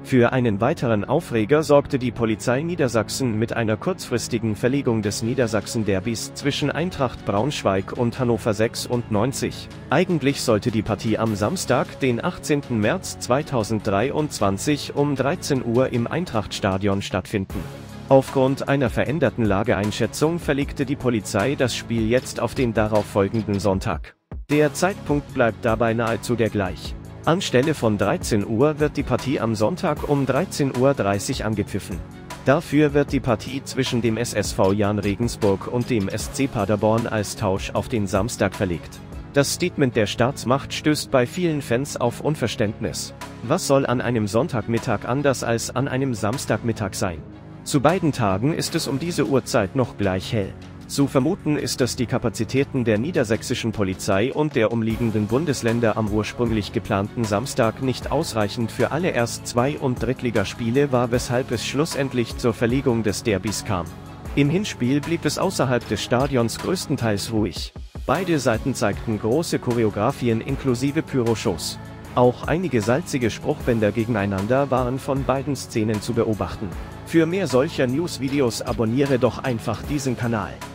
Für einen weiteren Aufreger sorgte die Polizei Niedersachsen mit einer kurzfristigen Verlegung des Niedersachsen-Derbys zwischen Eintracht Braunschweig und Hannover 96. Eigentlich sollte die Partie am Samstag, den 18. März 2023 um 13 Uhr im Eintrachtstadion stattfinden. Aufgrund einer veränderten Lageeinschätzung verlegte die Polizei das Spiel jetzt auf den darauffolgenden Sonntag. Der Zeitpunkt bleibt dabei nahezu der gleich. Anstelle von 13 Uhr wird die Partie am Sonntag um 13:30 Uhr angepfiffen. Dafür wird die Partie zwischen dem SSV Jahn Regensburg und dem SC Paderborn als Tausch auf den Samstag verlegt. Das Statement der Staatsmacht stößt bei vielen Fans auf Unverständnis. Was soll an einem Sonntagmittag anders als an einem Samstagmittag sein? Zu beiden Tagen ist es um diese Uhrzeit noch gleich hell. Zu vermuten ist, dass die Kapazitäten der niedersächsischen Polizei und der umliegenden Bundesländer am ursprünglich geplanten Samstag nicht ausreichend für alle Erst-, Zwei- und Drittligaspiele war, weshalb es schlussendlich zur Verlegung des Derbys kam. Im Hinspiel blieb es außerhalb des Stadions größtenteils ruhig. Beide Seiten zeigten große Choreografien inklusive Pyroshows. Auch einige salzige Spruchbänder gegeneinander waren von beiden Szenen zu beobachten. Für mehr solcher News-Videos abonniere doch einfach diesen Kanal.